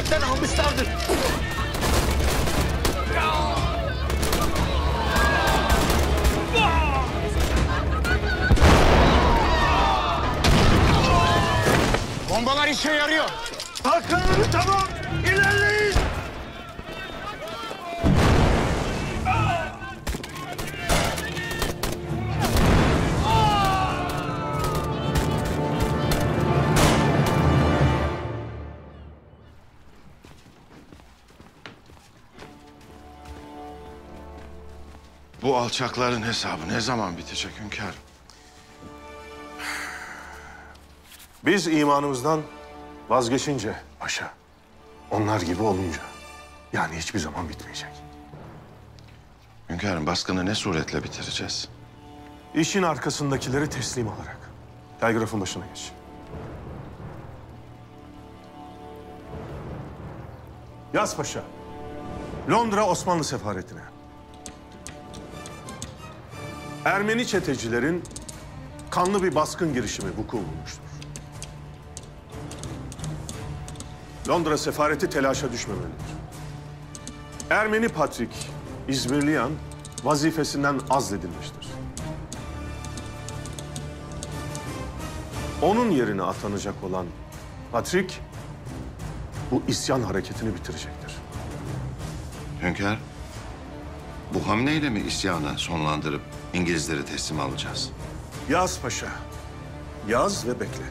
devletten almışlardır. Bombalar işe yarıyor. Arkaları tamam. İlerleyin. Bu alçakların hesabı ne zaman bitecek hünkârım? Biz imanımızdan vazgeçince paşa, onlar gibi olunca, yani hiçbir zaman bitmeyecek. Hünkârım, baskını ne suretle bitireceğiz? İşin arkasındakileri teslim alarak. Telgrafın başına geç. Yaz paşa. Londra Osmanlı Sefareti'ne. Ermeni çetecilerin kanlı bir baskın girişimi vuku bulmuştur. Londra sefareti telaşa düşmemelidir. Ermeni Patrik İzmirliyan vazifesinden azledilmiştir. Onun yerine atanacak olan Patrik bu isyan hareketini bitirecektir. Hünkâr, bu hamleyle mi isyanı sonlandırıp İngilizleri teslim alacağız? Yaz paşa. Yaz ve bekle.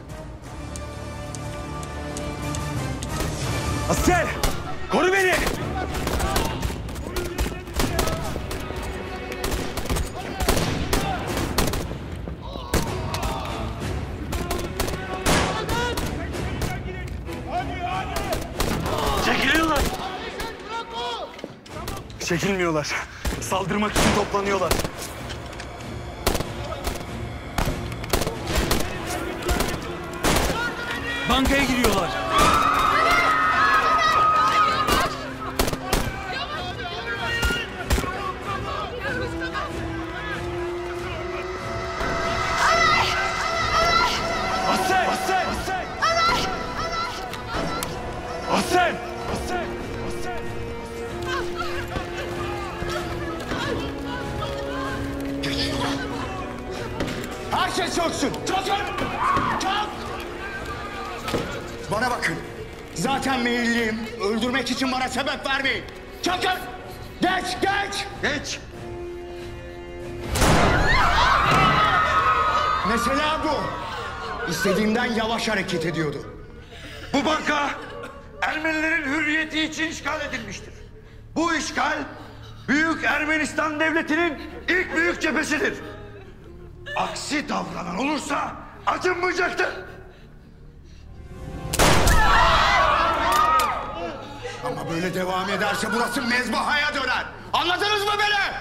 Asker! Koru beni! Çekiliyorlar. Çekilmiyorlar. Saldırmak için toplanıyorlar. Bankaya giriyorlar. Asen! Asen! Asen! Asen! Herkes çöksün. Çökün! Çök! Bana bakın. Zaten meyilliyim. Öldürmek için bana sebep vermeyin. Çökün! Geç, geç! Geç! Mesela bu. İstediğimden yavaş hareket ediyordu. Bu banka Ermenilerin hürriyeti için işgal edilmiştir. Bu işgal Büyük Ermenistan Devleti'nin ilk büyük cephesidir. Aksi davranan olursa acınmayacaktır. Ama böyle devam ederse burası mezbahaya döner. Anladınız mı beni?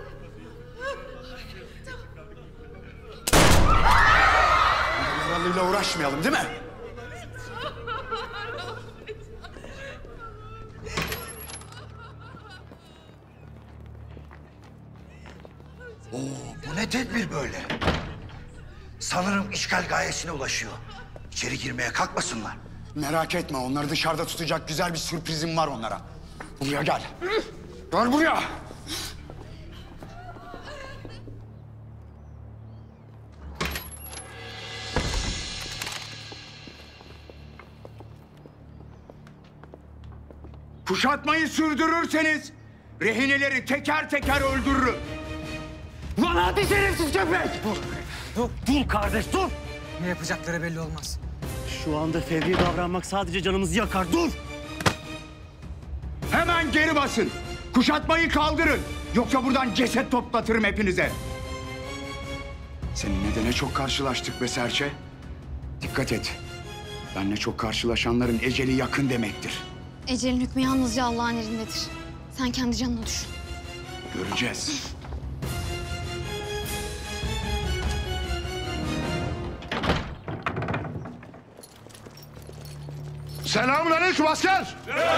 Yaralıyla uğraşmayalım değil mi? Oo, bu ne tedbir böyle? Sanırım işgal gayesine ulaşıyor. İçeri girmeye kalkmasınlar. Merak etme, onları dışarıda tutacak güzel bir sürprizim var onlara. Buraya gel. Gel buraya. Kuşatmayı sürdürürseniz rehineleri teker teker öldürürüm. Lan hadi şerefsiz köpek! Dur kardeş dur! Ne yapacakları belli olmaz. Şu anda fevri davranmak sadece canımızı yakar. Dur! Hemen geri basın. Kuşatmayı kaldırın. Yoksa buradan ceset toplatırım hepinize. Seninle de ne çok karşılaştık be Serçe. Dikkat et. Benle çok karşılaşanların eceli yakın demektir. Ecelin hükmü yalnızca Allah'ın elindedir. Sen kendi canını düşün. Göreceğiz. Selamünaleyküm asker.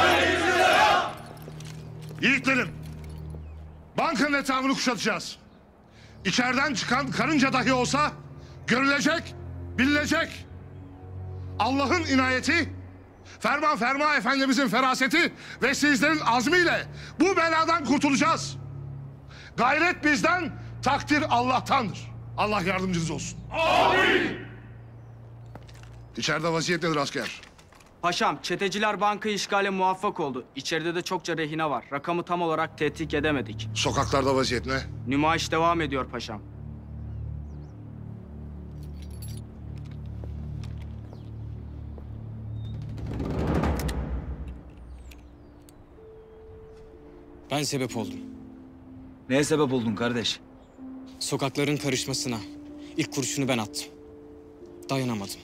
Yiğitlerim, bankanın etrafını kuşatacağız. İçeriden çıkan karınca dahi olsa görülecek, bilinecek. Allah'ın inayeti Ferma Efendimizin feraseti ve sizlerin azmiyle bu beladan kurtulacağız. Gayret bizden, takdir Allah'tandır. Allah yardımcınız olsun. Amin! İçeride vaziyet nedir asker? Paşam, çeteciler bankayı işgale muvaffak oldu. İçeride de çokça rehine var. Rakamı tam olarak tetkik edemedik. Sokaklarda vaziyet ne? Nümayiş devam ediyor paşam. Ben sebep oldum. Neye sebep oldun kardeş? Sokakların karışmasına. İlk kurşunu ben attım. Dayanamadım.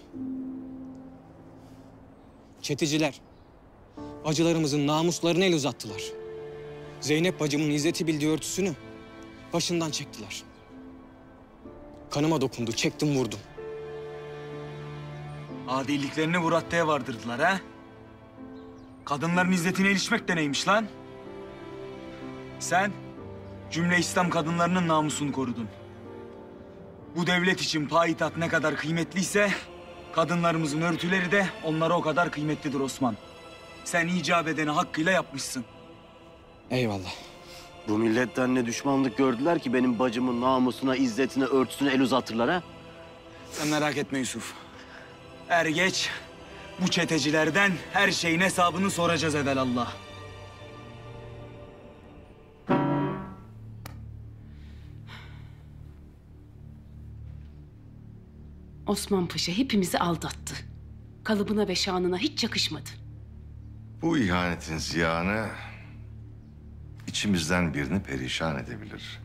Çeteciler acılarımızın namuslarına el uzattılar. Zeynep bacımın izzeti bildiği örtüsünü başından çektiler. Kanıma dokundu, çektim vurdum. Adiliklerini bu raddeye vardırdılar ha? Kadınların izzetine ilişmek de neymiş lan? Sen cümle İslam kadınlarının namusunu korudun. Bu devlet için payitaht ne kadar kıymetliyse kadınlarımızın örtüleri de onlara o kadar kıymetlidir Osman. Sen icap edeni hakkıyla yapmışsın. Eyvallah. Bu milletten ne düşmanlık gördüler ki benim bacımın namusuna, izzetine, örtüsüne el uzatırlar ha? Sen merak etme Yusuf. Er geç bu çetecilerden her şeyin hesabını soracağız evelallah. Osman Paşa hepimizi aldattı. Kalıbına ve şanına hiç yakışmadı. Bu ihanetin ziyanı içimizden birini perişan edebilir.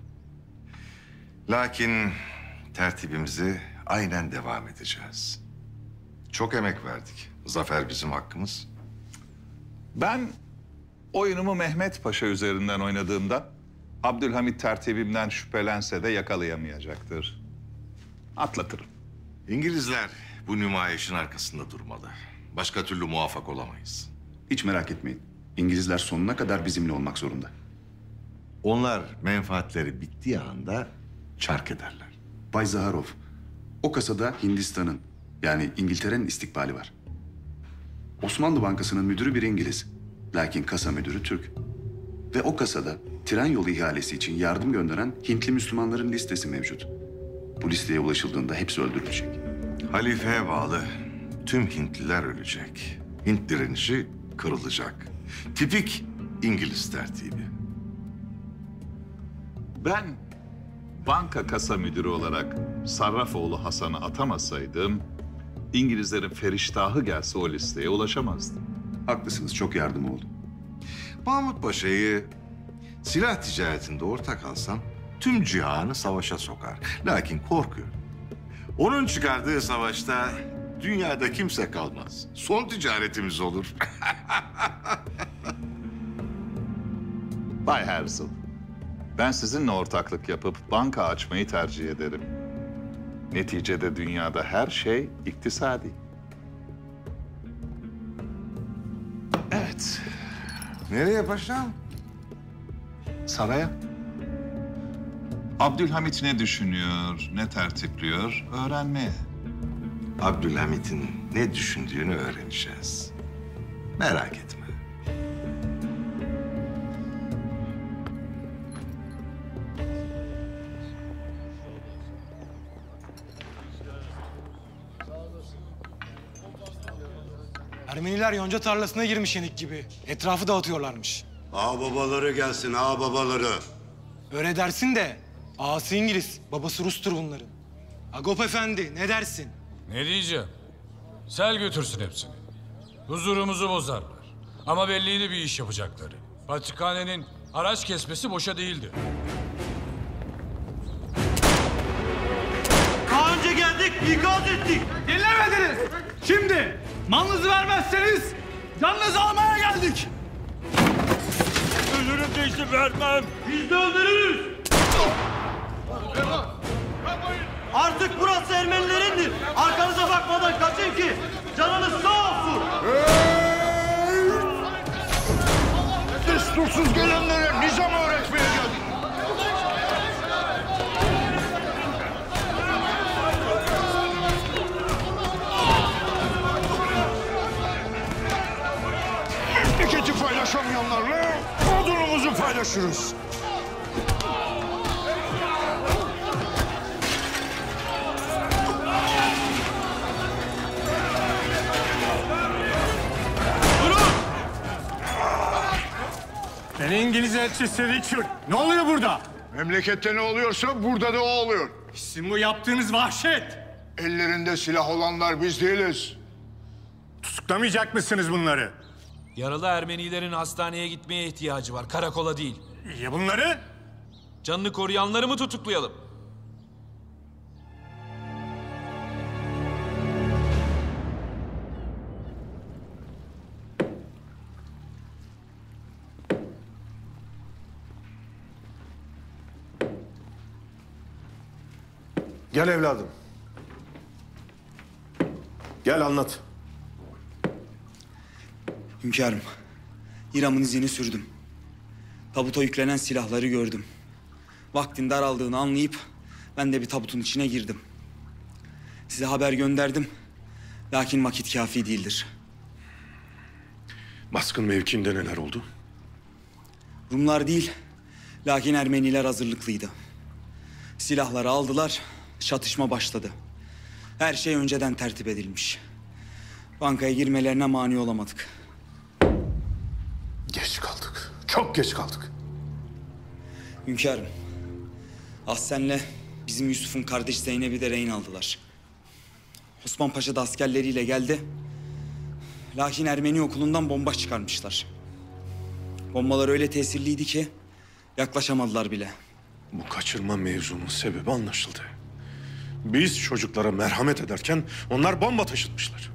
Lakin tertibimizi aynen devam edeceğiz. Çok emek verdik. Zafer bizim hakkımız. Ben oyunumu Mehmet Paşa üzerinden oynadığımda Abdülhamit tertibimden şüphelense de yakalayamayacaktır. Atlatırım. İngilizler bu nümayişin arkasında durmalı. Başka türlü muvaffak olamayız. Hiç merak etmeyin. İngilizler sonuna kadar bizimle olmak zorunda. Onlar menfaatleri bittiği anda çark ederler. Bay Zaharov, o kasada Hindistan'ın yani İngiltere'nin istikbali var. Osmanlı Bankası'nın müdürü bir İngiliz. Lakin kasa müdürü Türk. Ve o kasada tren yolu ihalesi için yardım gönderen Hintli Müslümanların listesi mevcut. Bu listeye ulaşıldığında hepsi öldürülecek. Halifeye bağlı tüm Hintliler ölecek. Hint direnişi kırılacak. Tipik İngiliz tertibi. Ben banka kasa müdürü olarak Sarrafoğlu Hasan'ı atamasaydım İngilizlerin feriştahı gelse o listeye ulaşamazdı. Haklısınız, çok yardım oldu. Mahmut Paşa'yı silah ticaretinde ortak alsam tüm cihanı savaşa sokar. Lakin korkuyorum. Onun çıkardığı savaşta dünyada kimse kalmaz. Son ticaretimiz olur. Bay Herzl, ben sizinle ortaklık yapıp banka açmayı tercih ederim. Neticede dünyada her şey iktisadi. Evet. Nereye paşam? Saraya. Abdülhamit ne düşünüyor, ne tertipliyor öğrenmeye. Abdülhamit'in ne düşündüğünü öğreneceğiz. Merak etme. Ermeniler yonca tarlasına girmiş yenik gibi. Etrafı dağıtıyorlarmış. Ağababaları gelsin, ağababaları. Öyle dersin de ağası İngiliz, babası Rus'tur bunların. Agop Efendi ne dersin? Ne diyeceğim? Sel götürsün hepsini. Huzurumuzu bozarlar. Ama belliydi bir iş yapacakları. Patrikhanenin haraç kesmesi boşa değildi. Daha önce geldik, ikaz ettik. Dinlemediniz. Şimdi malınızı vermezseniz canınızı almaya geldik. Ölürüm de izin vermem. Biz de öldürürüz. Artık burası Ermenilerindir. Arkanıza bakmadan kaçın ki canınız sağ olsun. Destursuz gelenlere nizam öğretmeye geldik. görüşürüz. Ben İngiliz elçisi Richard. Ne oluyor burada? Memlekette ne oluyorsa burada da o oluyor. Sizin bu yaptığınız vahşet. Ellerinde silah olanlar biz değiliz. Tutuklamayacak mısınız bunları? Yaralı Ermenilerin hastaneye gitmeye ihtiyacı var, karakola değil. Ya bunları? Canını koruyanları mı tutuklayalım? Gel evladım. Gel anlat. Hünkârım, İram'ın izini sürdüm. Tabuta yüklenen silahları gördüm. Vaktin daraldığını anlayıp ben de bir tabutun içine girdim. Size haber gönderdim. Lakin vakit kafi değildir. Baskın mevkiinde neler oldu? Rumlar değil, lakin Ermeniler hazırlıklıydı. Silahları aldılar, çatışma başladı. Her şey önceden tertip edilmiş. Bankaya girmelerine mani olamadık. Geç kaldık. Çok geç kaldık. Hünkârım, Ahsen'le bizim Yusuf'un kardeş Zeynep'i de rehin aldılar. Osman Paşa da askerleriyle geldi. Lakin Ermeni okulundan bomba çıkarmışlar. Bombalar öyle tesirliydi ki yaklaşamadılar bile. Bu kaçırma mevzunun sebebi anlaşıldı. Biz çocuklara merhamet ederken onlar bomba taşıtmışlar.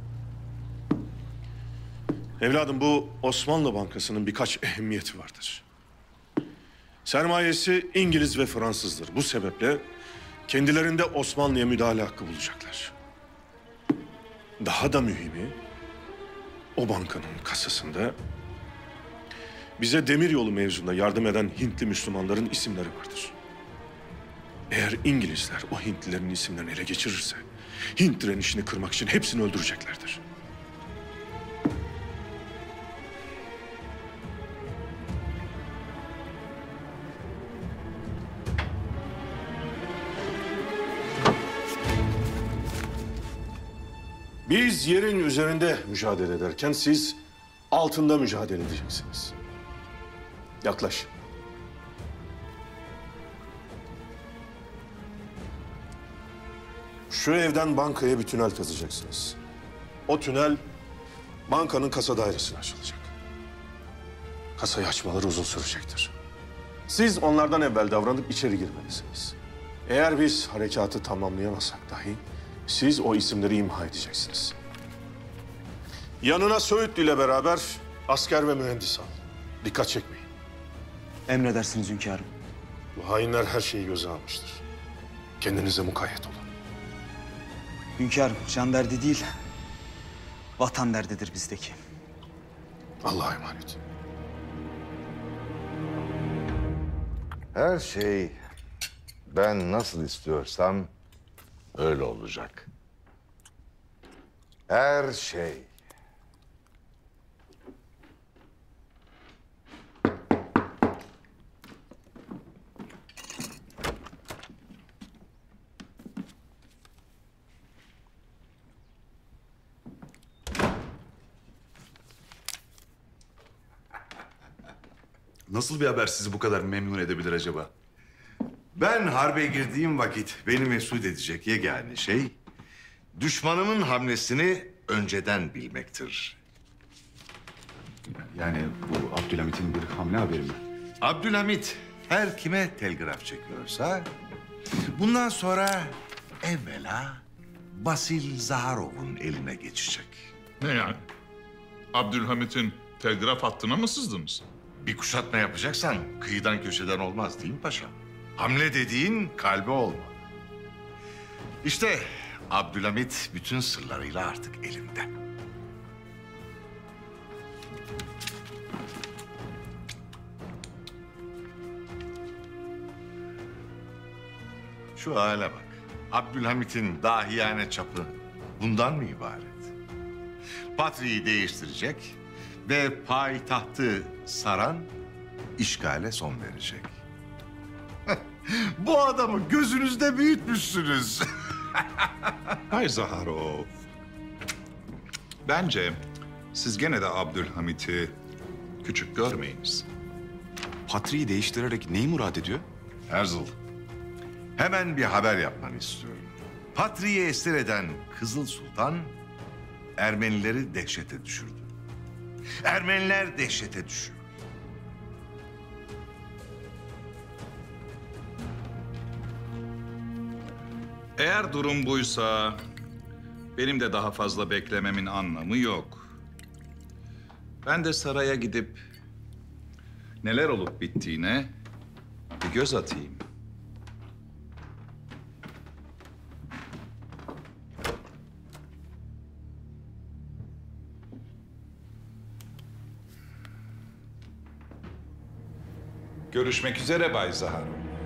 Evladım, bu Osmanlı Bankası'nın birkaç ehemmiyeti vardır. Sermayesi İngiliz ve Fransızdır. Bu sebeple kendilerinde Osmanlı'ya müdahale hakkı bulacaklar. Daha da mühimi, o bankanın kasasında bize demiryolu mevzunda yardım eden Hintli Müslümanların isimleri vardır. Eğer İngilizler o Hintlilerin isimlerini ele geçirirse Hint direnişini kırmak için hepsini öldüreceklerdir. Biz yerin üzerinde mücadele ederken siz altında mücadele edeceksiniz. Yaklaş. Şu evden bankaya bir tünel kazacaksınız. O tünel bankanın kasa dairesine açılacak. Kasayı açmaları uzun sürecektir. Siz onlardan evvel davranıp içeri girmelisiniz. Eğer biz harekatı tamamlayamazsak dahi siz o isimleri imha edeceksiniz. Yanına Söğütlü ile beraber asker ve mühendis al. Dikkat çekmeyin. Emredersiniz hünkârım. Bu hainler her şeyi göze almıştır. Kendinize mukayyet olun. Hünkârım, can derdi değil, vatan derdidir bizdeki. Allah'a emanet. Her şey ben nasıl istiyorsam öyle olacak. Her şey. Nasıl bir haber sizi bu kadar memnun edebilir acaba? Ben harbe girdiğim vakit beni mesut edecek yegane şey düşmanımın hamlesini önceden bilmektir. Yani bu Abdülhamit'in bir hamle haberi mi? Abdülhamit her kime telgraf çekiyorsa bundan sonra evvela Basil Zaharov'un eline geçecek. Ne yani? Abdülhamit'in telgraf hattına mı sızdınız? Bir kuşatma yapacaksan kıyıdan köşeden olmaz değil mi paşam? Hamle dediğin kalbe olmalı. İşte Abdülhamit bütün sırlarıyla artık elimde. Şu hale bak. Abdülhamit'in dahiyane çapı bundan mı ibaret? Patriği değiştirecek ve payitahtı saran işgale son verecek. Bu adamı gözünüzde büyütmüşsünüz. Bay Zaharov. Bence siz gene de Abdülhamit'i küçük görmeyiniz. Patriği değiştirerek neyi murad ediyor? Erzul, hemen bir haber yapmanı istiyorum. Patriği esir eden Kızıl Sultan Ermenileri dehşete düşürdü. Ermeniler dehşete düşüyor. Eğer durum buysa benim de daha fazla beklememin anlamı yok. Ben de saraya gidip neler olup bittiğine bir göz atayım. Görüşmek üzere Bay Zaharov.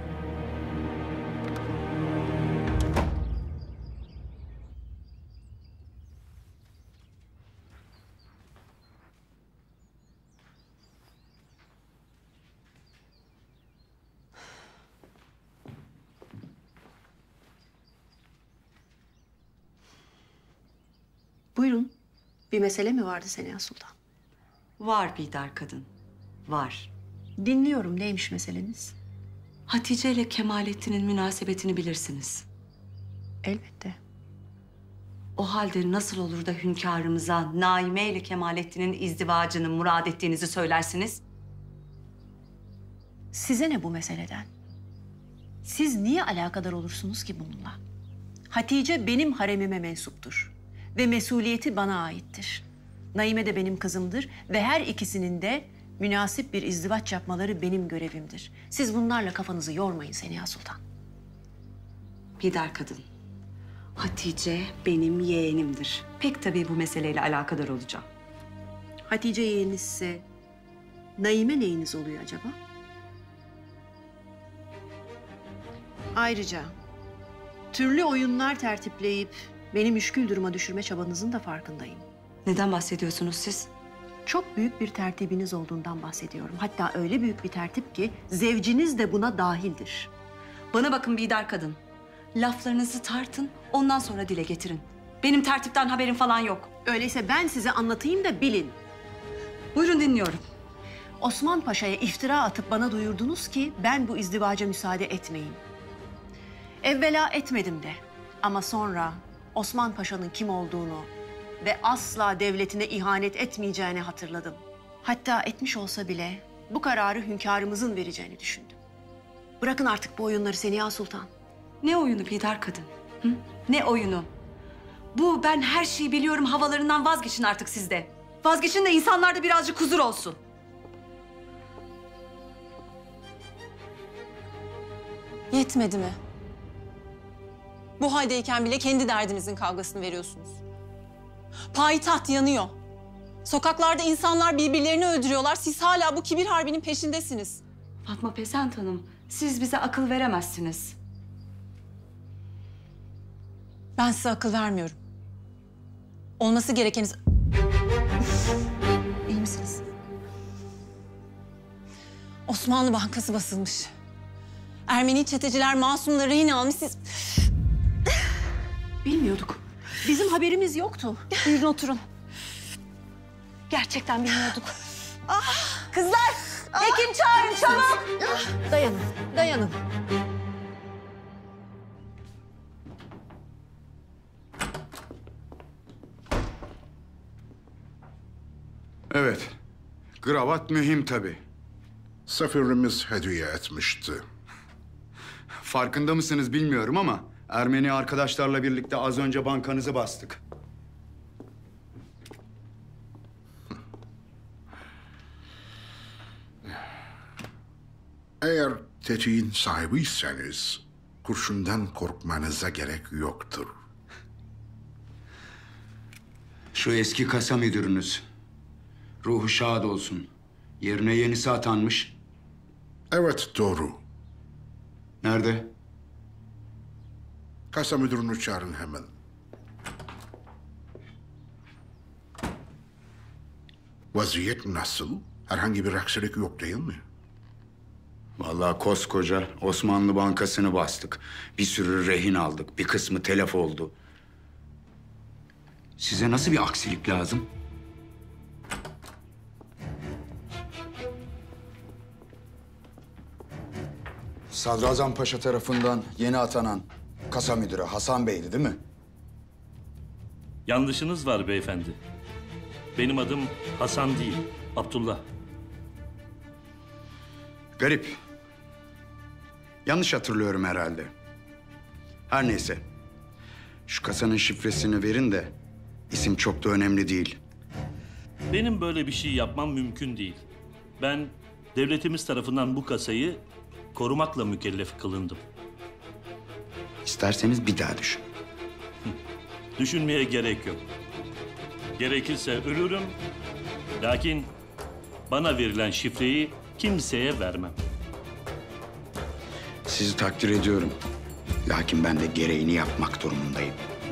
Buyurun. Bir mesele mi vardı Seniha Sultan? Var Bidar kadın, var. Dinliyorum. Neymiş meseleniz? Hatice ile Kemalettin'in münasebetini bilirsiniz. Elbette. O halde nasıl olur da hünkârımıza Naime ile Kemalettin'in izdivacını murad ettiğinizi söylersiniz? Size ne bu meseleden? Siz niye alakadar olursunuz ki bununla? Hatice benim haremime mensuptur. Ve mesuliyeti bana aittir. Naime de benim kızımdır ve her ikisinin de münasip bir izdivaç yapmaları benim görevimdir. Siz bunlarla kafanızı yormayın Seniha Sultan. Bidar kadın, Hatice benim yeğenimdir. Pek tabii bu meseleyle alakadar olacağım. Hatice yeğenizse Naime neyiniz oluyor acaba? Ayrıca türlü oyunlar tertipleyip beni müşkül duruma düşürme çabanızın da farkındayım. Neden bahsediyorsunuz siz? Çok büyük bir tertibiniz olduğundan bahsediyorum. Hatta öyle büyük bir tertip ki zevciniz de buna dahildir. Bana bakın Bidar kadın. Laflarınızı tartın, ondan sonra dile getirin. Benim tertipten haberim falan yok. Öyleyse ben size anlatayım da bilin. Buyurun dinliyorum. Osman Paşa'ya iftira atıp bana duyurdunuz ki ben bu izdivaca müsaade etmeyeyim. Evvela etmedim de ama sonra Osman Paşa'nın kim olduğunu ve asla devletine ihanet etmeyeceğini hatırladım. Hatta etmiş olsa bile bu kararı hünkârımızın vereceğini düşündüm. Bırakın artık bu oyunları Seniha Sultan. Ne oyunu Bidar kadın? Hı? Ne oyunu? Bu ben her şeyi biliyorum havalarından vazgeçin artık siz de. Vazgeçin de insanlarda birazcık huzur olsun. Yetmedi mi? Bu haldeyken bile kendi derdinizin kavgasını veriyorsunuz. Payitaht yanıyor. Sokaklarda insanlar birbirlerini öldürüyorlar. Siz hala bu kibir harbinin peşindesiniz. Fatma Pesent Hanım, siz bize akıl veremezsiniz. Ben size akıl vermiyorum. Olması gerekeniz... İyi misiniz? Osmanlı Bankası basılmış. Ermeni çeteciler masumları rehin almış. Siz... Bilmiyorduk. Bizim haberimiz yoktu. Buyurun oturun. Gerçekten bilmiyorduk. Kızlar! Hekim çağırın çabuk! Dayanın, dayanın. Evet. Kravat mühim tabii. Sefirimiz hediye etmişti. Farkında mısınız bilmiyorum ama Ermeni arkadaşlarla birlikte az önce bankanızı bastık. Eğer tetiğin sahibiyseniz kurşundan korkmanıza gerek yoktur. Şu eski kasa müdürünüz. Ruhu şad olsun. Yerine yenisi atanmış. Evet, doğru. Nerede? Kasa müdürünü çağırın hemen. Vaziyet nasıl? Herhangi bir aksilik yok değil mi? Vallahi koskoca Osmanlı Bankası'nı bastık. Bir sürü rehin aldık. Bir kısmı telef oldu. Size nasıl bir aksilik lazım? Sadrazam Paşa tarafından yeni atanan kasa müdürü Hasan Bey'di değil mi? Yanlışınız var beyefendi. Benim adım Hasan değil, Abdullah. Garip. Yanlış hatırlıyorum herhalde. Her neyse. Şu kasanın şifresini verin de isim çok da önemli değil. Benim böyle bir şey yapmam mümkün değil. Ben devletimiz tarafından bu kasayı korumakla mükellef kılındım. İsterseniz bir daha düşün. Düşünmeye gerek yok. Gerekirse ölürüm. Lakin bana verilen şifreyi kimseye vermem. Sizi takdir ediyorum. Lakin ben de gereğini yapmak durumundayım.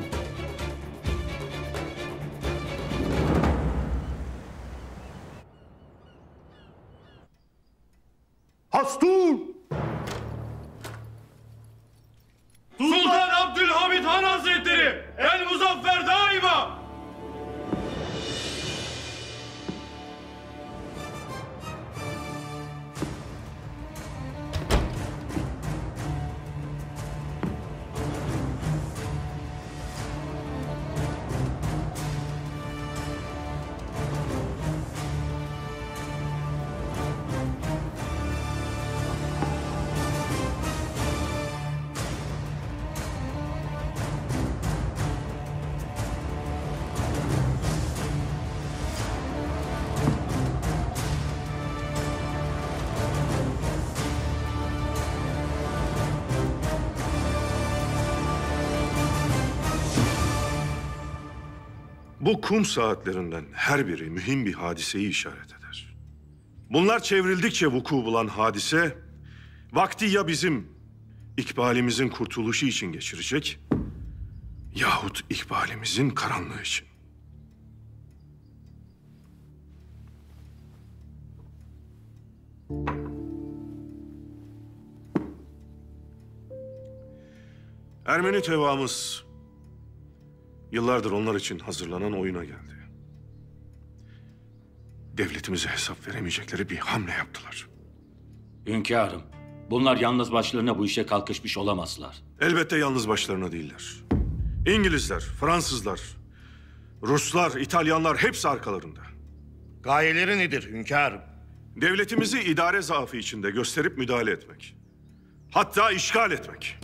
Hastur! Sultan Abdülhamid Han Hazretleri, el muzaffer daima! Bu kum saatlerinden her biri mühim bir hadiseyi işaret eder. Bunlar çevrildikçe vuku bulan hadise, vakti ya bizim ikbalimizin kurtuluşu için geçirecek, yahut ikbalimizin karanlığı için. Ermeni tevamız yıllardır onlar için hazırlanan oyuna geldi. Devletimize hesap veremeyecekleri bir hamle yaptılar. Hünkârım, bunlar yalnız başlarına bu işe kalkışmış olamazlar. Elbette yalnız başlarına değiller. İngilizler, Fransızlar, Ruslar, İtalyanlar hepsi arkalarında. Gayeleri nedir hünkârım? Devletimizi idare zaafı içinde gösterip müdahale etmek. Hatta işgal etmek.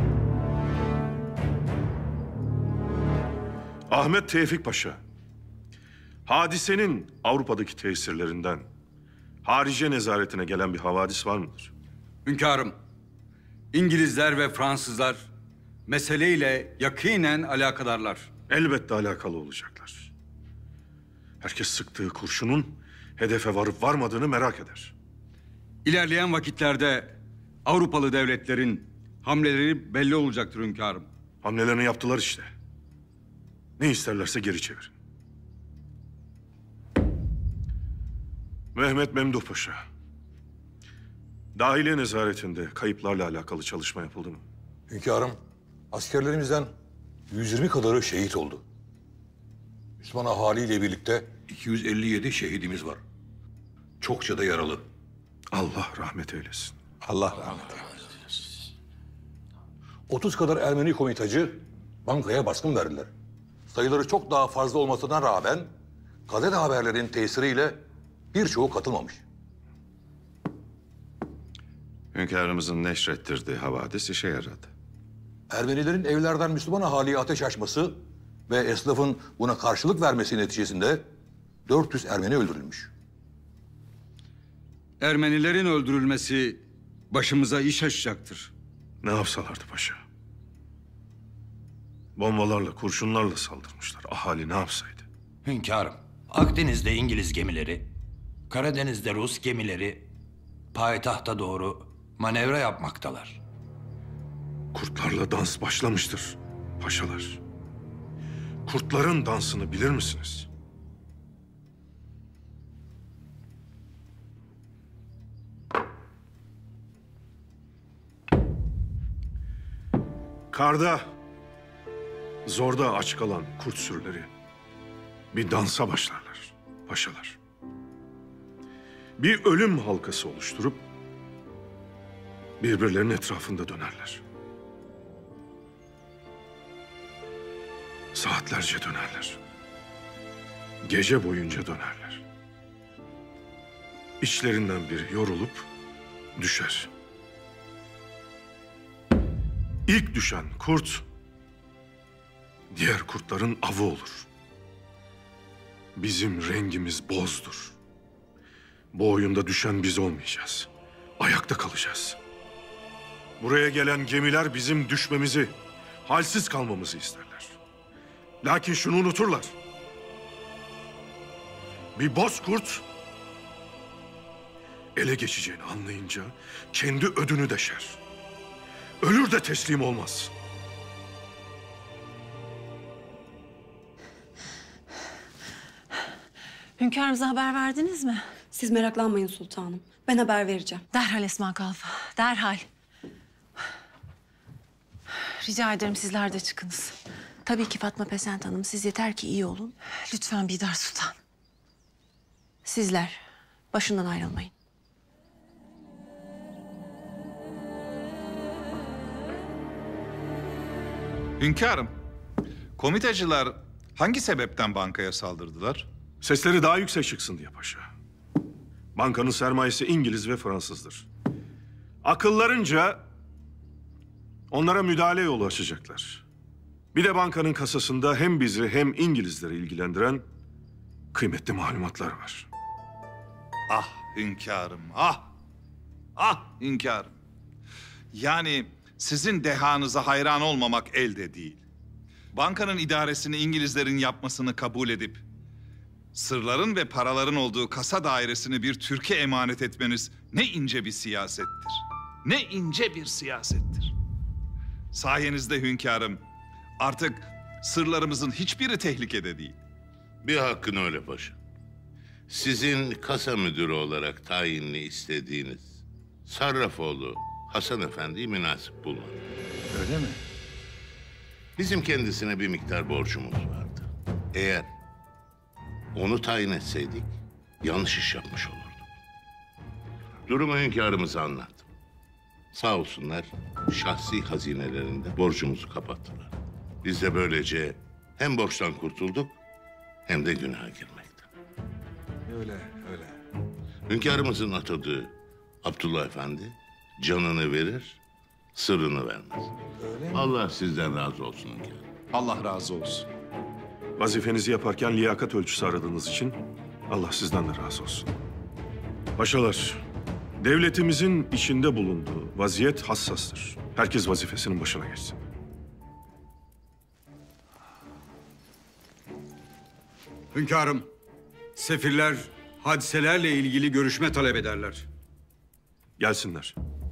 Ahmet Tevfik Paşa, hadisenin Avrupa'daki tesirlerinden harice nezaretine gelen bir havadis var mıdır? Hünkârım, İngilizler ve Fransızlar meseleyle yakinen alakadarlar. Elbette alakalı olacaklar. Herkes sıktığı kurşunun hedefe varıp varmadığını merak eder. İlerleyen vakitlerde Avrupalı devletlerin hamleleri belli olacaktır hünkârım. Hamlelerini yaptılar işte. Ne isterlerse geri çevirin. Mehmet Memduh Paşa, dahiliye nezaretinde kayıplarla alakalı çalışma yapıldı mı? Hünkârım, askerlerimizden 120 kadarı şehit oldu. Müslüman ahaliyle birlikte 257 şehidimiz var. Çokça da yaralı. Allah rahmet eylesin. Allah rahmet eylesin. 30 kadar Ermeni komitacı bankaya baskın verdiler. Sayıları çok daha fazla olmasına rağmen gazete haberlerin tesiriyle birçoğu katılmamış. Hünkârımızın neşrettirdiği havadis işe yaradı. Ermenilerin evlerden Müslüman ahaliye ateş açması ve esnafın buna karşılık vermesi neticesinde 400 Ermeni öldürülmüş. Ermenilerin öldürülmesi başımıza iş açacaktır. Ne yapsalardı paşa? Bombalarla, kurşunlarla saldırmışlar. Ahali ne yapsaydı? Hünkârım, Akdeniz'de İngiliz gemileri, Karadeniz'de Rus gemileri payitahta doğru manevra yapmaktalar. Kurtlarla dans başlamıştır paşalar. Kurtların dansını bilir misiniz? Karda, zorda aç kalan kurt sürüleri bir dansa başlarlar paşalar. Bir ölüm halkası oluşturup birbirlerinin etrafında dönerler. Saatlerce dönerler. Gece boyunca dönerler. İçlerinden biri yorulup düşer. İlk düşen kurt, diğer kurtların avı olur. Bizim rengimiz bozdur. Bu oyunda düşen biz olmayacağız. Ayakta kalacağız. Buraya gelen gemiler bizim düşmemizi, halsiz kalmamızı isterler. Lakin şunu unuturlar. Bir bozkurt ele geçeceğini anlayınca kendi ödünü deşer. Ölür de teslim olmaz. Hünkârımıza haber verdiniz mi? Siz meraklanmayın sultanım. Ben haber vereceğim. Derhal Esma Kalfa, derhal. Rica ederim sizler de çıkınız. Tabii ki Fatma Pesent Hanım, siz yeter ki iyi olun. Lütfen Bidar Sultan. Sizler başından ayrılmayın. Hünkârım, komitacılar hangi sebepten bankaya saldırdılar? Sesleri daha yüksek çıksın diye paşa. Bankanın sermayesi İngiliz ve Fransızdır. Akıllarınca onlara müdahale yolu açacaklar. Bir de bankanın kasasında hem bizi hem İngilizleri ilgilendiren kıymetli malumatlar var. Ah hünkârım, ah! Ah hünkârım! Yani sizin dehanıza hayran olmamak elde değil. Bankanın idaresini İngilizlerin yapmasını kabul edip sırların ve paraların olduğu kasa dairesini bir Türk'e emanet etmeniz ne ince bir siyasettir. Ne ince bir siyasettir. Sayenizde hünkârım, artık sırlarımızın hiçbiri tehlikede değil. Bir hakkın öyle paşa. Sizin kasa müdürü olarak tayinli istediğiniz Sarrafoğlu Hasan Efendi'yi münasip bulmadı. Öyle mi? Bizim kendisine bir miktar borcumuz vardı. Eğer onu tayin etseydik yanlış iş yapmış olurduk. Durumu hünkârımıza anlattım. Sağ olsunlar şahsi hazinelerinde borcumuzu kapattılar. Biz de böylece hem borçtan kurtulduk hem de günaha girmekten. Öyle, öyle. Hünkârımızın atadığı Abdullah Efendi canını verir, sırrını vermez. Allah sizden razı olsun hünkârım. Allah razı olsun. Vazifenizi yaparken liyakat ölçüsü aradığınız için Allah sizden de razı olsun. Paşalar, devletimizin içinde bulunduğu vaziyet hassastır. Herkes vazifesinin başına geçsin. Hünkârım, sefirler hadiselerle ilgili görüşme talep ederler. Gelsinler.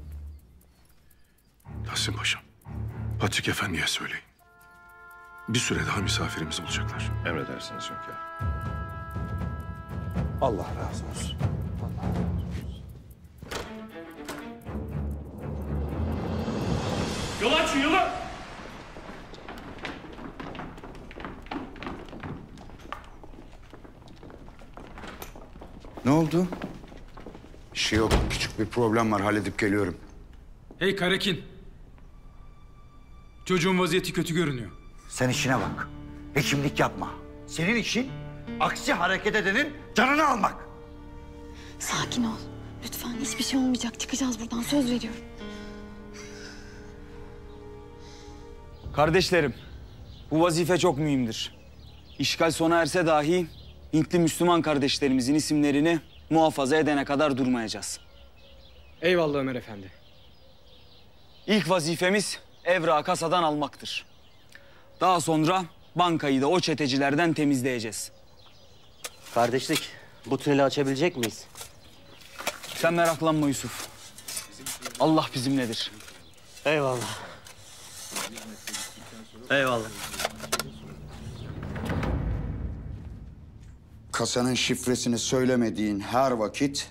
Tahsin Paşam, Patrik Efendi'ye söyleyin. Bir süre daha misafirimiz olacaklar. Emredersiniz hünkârım. Allah razı olsun. Yol açın yolu. Ne oldu? Bir şey yok. Küçük bir problem var. Halledip geliyorum. Hey Karakin. Çocuğun vaziyeti kötü görünüyor. Sen işine bak. Hekimlik yapma. Senin işin aksi hareket edenin canını almak. Sakin ol. Lütfen hiçbir şey olmayacak. Çıkacağız buradan, söz veriyorum. Kardeşlerim, bu vazife çok mühimdir. İşgal sona erse dahi Hintli Müslüman kardeşlerimizin isimlerini muhafaza edene kadar durmayacağız. Eyvallah Ömer Efendi. İlk vazifemiz evrağı kasadan almaktır. Daha sonra bankayı da o çetecilerden temizleyeceğiz. Kardeşlik, bu tüneli açabilecek miyiz? Sen meraklanma Yusuf. Allah bizimledir. Eyvallah. Eyvallah. Kasanın şifresini söylemediğin her vakit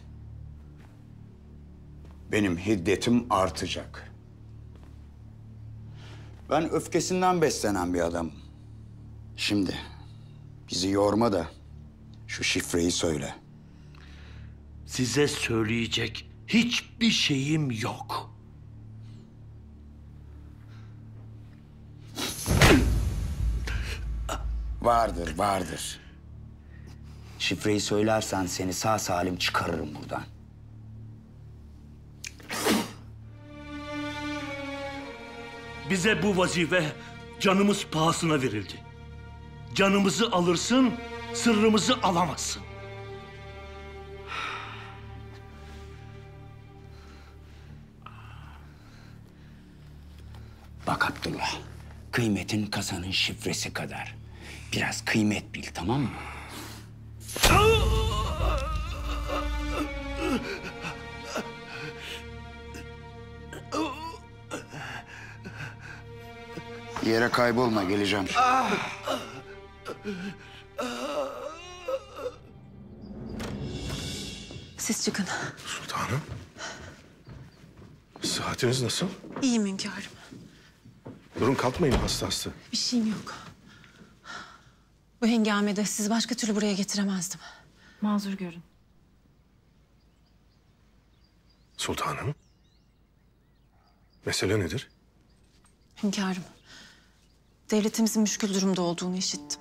benim hiddetim artacak. Ben öfkesinden beslenen bir adamım. Şimdi bizi yorma da şu şifreyi söyle. Size söyleyecek hiçbir şeyim yok. Vardır, vardır. Şifreyi söylersen seni sağ salim çıkarırım buradan. Bize bu vazife canımız pahasına verildi. Canımızı alırsın, sırrımızı alamazsın. Bak Abdullah, kıymetin kasanın şifresi kadar. Biraz kıymet bil, tamam mı? Yere kaybolma, geleceğim. Siz çıkın. Sultanım. Sıhhatiniz nasıl? İyiyim hünkârım. Durun, kalkmayın hasta. Bir şeyim yok. Bu hengamede sizi başka türlü buraya getiremezdim. Mazur görün. Sultanım. Mesele nedir? Hünkârım, devletimizin müşkül durumda olduğunu işittim.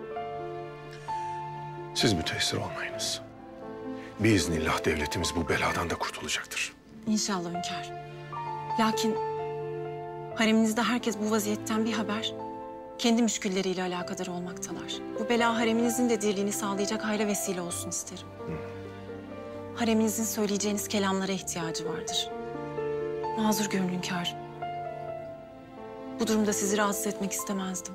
Siz müteessir olmayınız. Biiznillah devletimiz bu beladan da kurtulacaktır. İnşallah hünkârım. Lakin hareminizde herkes bu vaziyetten bir haber, kendi müşkülleriyle alakadar olmaktalar. Bu bela hareminizin de dirliğini sağlayacak hayra vesile olsun isterim. Hareminizin söyleyeceğiniz kelamlara ihtiyacı vardır. Mazur görün hünkârım. Bu durumda sizi rahatsız etmek istemezdim.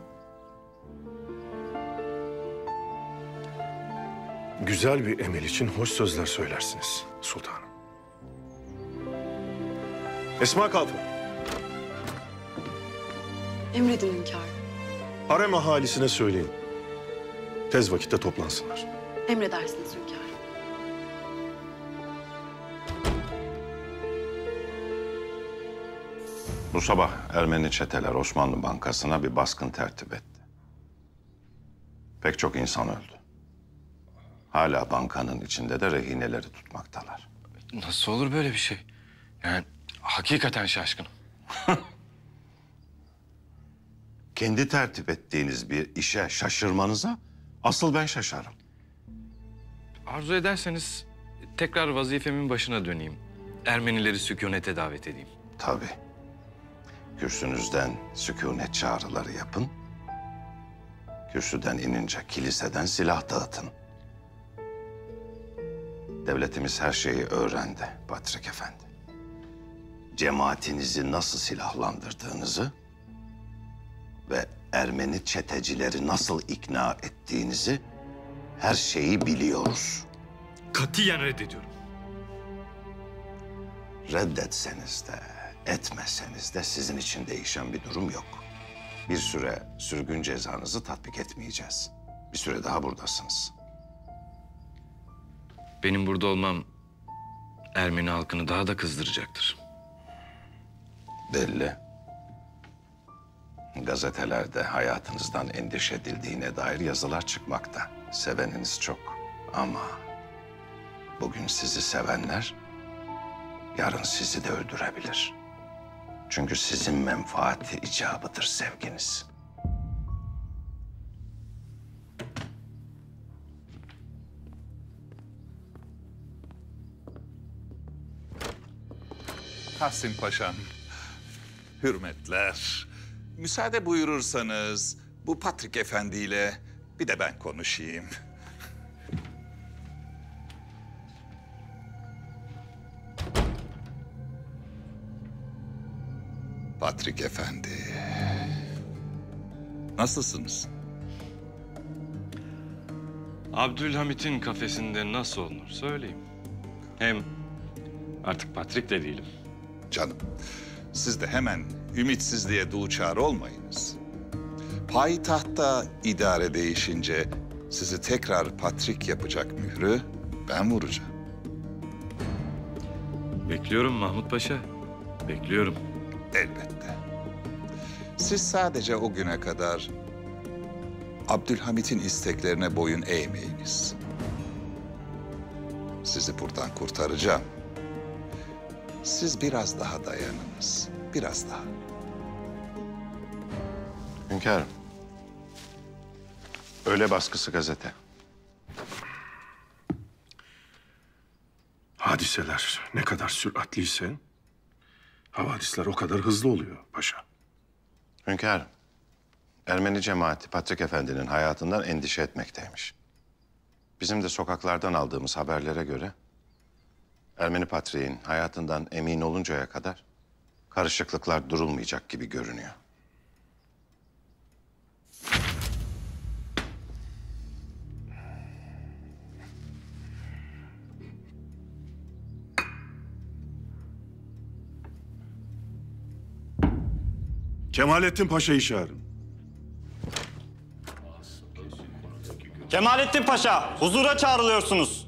Güzel bir emel için hoş sözler söylersiniz sultanım. Esma Kalfa. Emredin hünkârım. Harem ahalisine söyleyin. Tez vakitte toplansınlar. Emredersiniz hünkârım. Bu sabah Ermeni çeteler Osmanlı Bankası'na bir baskın tertip etti. Pek çok insan öldü. Hala bankanın içinde de rehineleri tutmaktalar. Nasıl olur böyle bir şey? Yani hakikaten şaşkınım. Kendi tertip ettiğiniz bir işe şaşırmanıza asıl ben şaşarım. Arzu ederseniz tekrar vazifemin başına döneyim. Ermenileri sükunete davet edeyim. Tabii. Kürsünüzden sükunet çağrıları yapın. Kürsüden inince kiliseden silah dağıtın. Devletimiz her şeyi öğrendi Patrik Efendi. Cemaatinizi nasıl silahlandırdığınızı ve Ermeni çetecileri nasıl ikna ettiğinizi her şeyi biliyoruz. Katiyen reddediyorum. Reddetseniz de etmeseniz de sizin için değişen bir durum yok. Bir süre sürgün cezanızı tatbik etmeyeceğiz. Bir süre daha buradasınız. Benim burada olmam Ermeni halkını daha da kızdıracaktır. Belli. Gazetelerde hayatınızdan endişe edildiğine dair yazılar çıkmakta. Seveniniz çok ama bugün sizi sevenler yarın sizi de öldürebilir. Çünkü sizin menfaati icabıdır sevginiz. Tahsin Paşa'm, hürmetler. Müsaade buyurursanız bu Patrik Efendi ile bir de ben konuşayım. Patrik Efendi, nasılsınız? Abdülhamit'in kafesinde nasıl olunur söyleyeyim. Hem artık Patrik de değilim. Canım, siz de hemen ümitsizliğe duçar olmayınız. Payitahtta idare değişince sizi tekrar Patrik yapacak mührü ben vuracağım. Bekliyorum Mahmut Paşa, bekliyorum. Elbette. Siz sadece o güne kadar Abdülhamit'in isteklerine boyun eğmeyiniz. Sizi buradan kurtaracağım. Siz biraz daha dayanınız, biraz daha. Hünkârım. Öğle baskısı gazete. Hadiseler ne kadar süratliyse havadisler o kadar hızlı oluyor paşa. Hünkârım, Ermeni cemaati Patrik Efendi'nin hayatından endişe etmekteymiş. Bizim de sokaklardan aldığımız haberlere göre Ermeni patriğin hayatından emin oluncaya kadar karışıklıklar durulmayacak gibi görünüyor. Kemalettin Paşa'yı çağırın. Kemalettin Paşa, huzura çağrılıyorsunuz.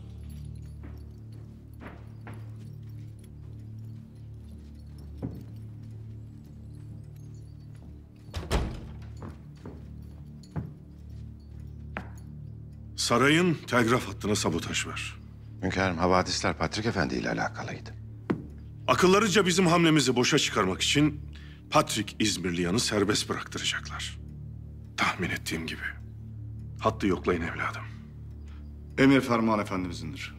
Sarayın telgraf hattına sabotaj var. Hünkârım, havadisler Patrik Efendi ile alakalıydı. Akıllarıca bizim hamlemizi boşa çıkarmak için Patrik İzmirliyan'ı serbest bıraktıracaklar. Tahmin ettiğim gibi. Hattı yoklayın evladım. Emir ferman efendimizin,dir.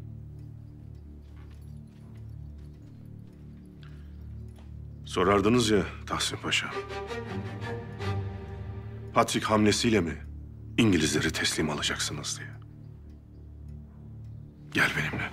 Sorardınız ya Tahsin Paşa. Patrik hamlesiyle mi İngilizleri teslim alacaksınız diye. Gel benimle.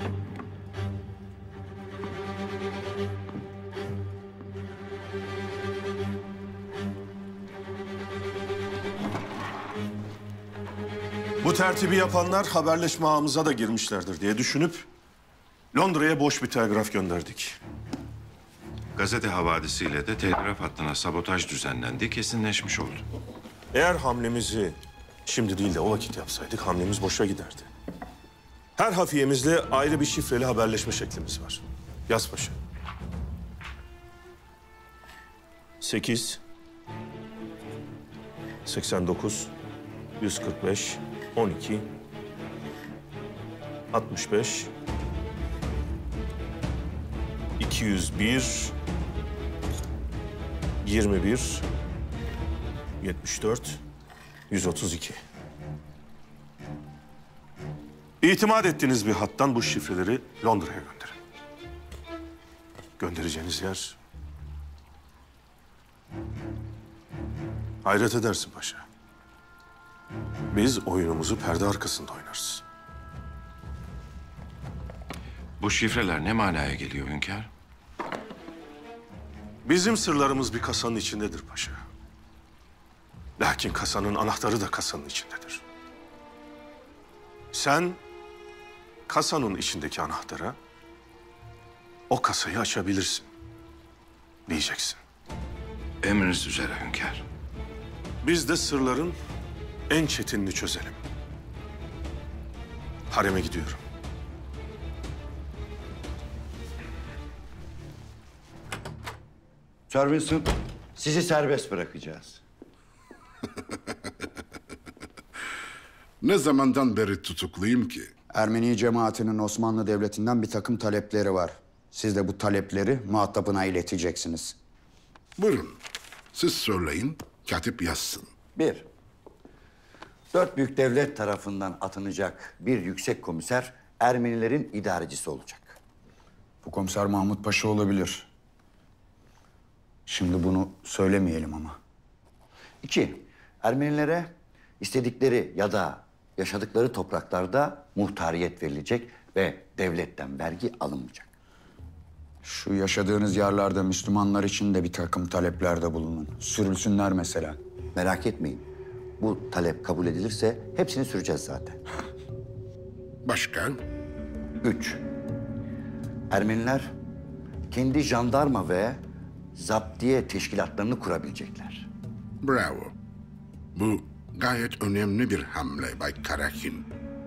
Bu tertibi yapanlar haberleşme ağımıza da girmişlerdir diye düşünüp Londra'ya boş bir telgraf gönderdik. Gazete havadisiyle de telgraf hattına sabotaj düzenlendiği kesinleşmiş oldu. Eğer hamlemizi şimdi değil de o vakit yapsaydık hamlemiz boşa giderdi. Her hafiyemizle ayrı bir şifreli haberleşme şeklimiz var. Yaz paşa. 8 89 145 12 65 201 21 74 132. İtimat ettiğiniz bir hattan bu şifreleri Londra'ya gönderin. Göndereceğiniz yer... Hayret edersin paşa. Biz oyunumuzu perde arkasında oynarız. Bu şifreler ne manaya geliyor hünkâr? Bizim sırlarımız bir kasanın içindedir paşa. Lakin kasanın anahtarı da kasanın içindedir. Sen kasanın içindeki anahtara o kasayı açabilirsin diyeceksin. Emriniz üzere hünkâr. Biz de sırların en çetinini çözelim. Hareme gidiyorum. Sir Vincent, sizi serbest bırakacağız. Ne zamandan beri tutukluyum ki? Ermeni cemaatinin Osmanlı Devleti'nden bir takım talepleri var. Siz de bu talepleri muhatabına ileteceksiniz. Buyurun. Siz söyleyin, katip yazsın. 1. 4 büyük devlet tarafından atanacak bir yüksek komiser Ermenilerin idarecisi olacak. Bu komiser Mahmut Paşa olabilir. Şimdi bunu söylemeyelim ama. 2. Ermenilere istedikleri ya da yaşadıkları topraklarda muhtariyet verilecek ve devletten vergi alınmayacak. Şu yaşadığınız yerlerde Müslümanlar için de bir takım taleplerde bulunun. Sürülsünler mesela. Merak etmeyin. Bu talep kabul edilirse hepsini süreceğiz zaten. Başka? 3. Ermeniler kendi jandarma ve zaptiye teşkilatlarını kurabilecekler. Bravo. Bu gayet önemli bir hamle Bay Karakin.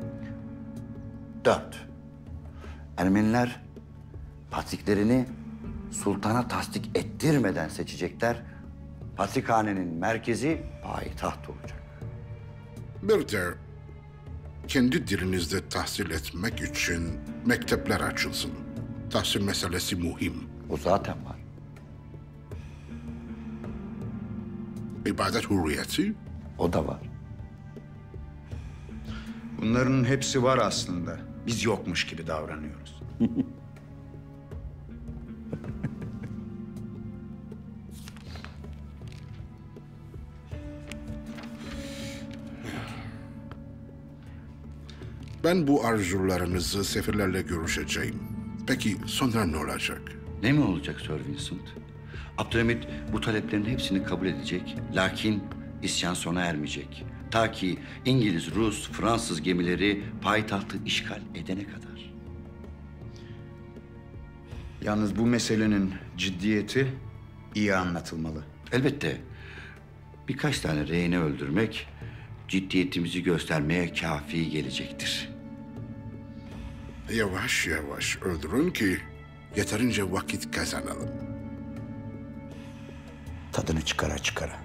4. Ermeniler patriklerini sultana tasdik ettirmeden seçecekler Patrikhanenin merkezi payitaht olacak. Bir de kendi dilinizde tahsil etmek için mektepler açılsın. Tahsil meselesi mühim. O zaten var. İbadet hürriyeti? O da var. Bunların hepsi var aslında. Biz yokmuş gibi davranıyoruz. Ben bu arzularınızı sefirlerle görüşeceğim. Peki sonra ne olacak? Ne mi olacak Sir Vincent? Abdülhamit bu taleplerin hepsini kabul edecek. Lakin isyan sona ermeyecek. Ta ki İngiliz, Rus, Fransız gemileri payitahtı işgal edene kadar. Yalnız bu meselenin ciddiyeti iyi anlatılmalı. Elbette birkaç tane rehini öldürmek ciddiyetimizi göstermeye kafi gelecektir. Yavaş yavaş öldürün ki yeterince vakit kazanalım. Tadını çıkara çıkara.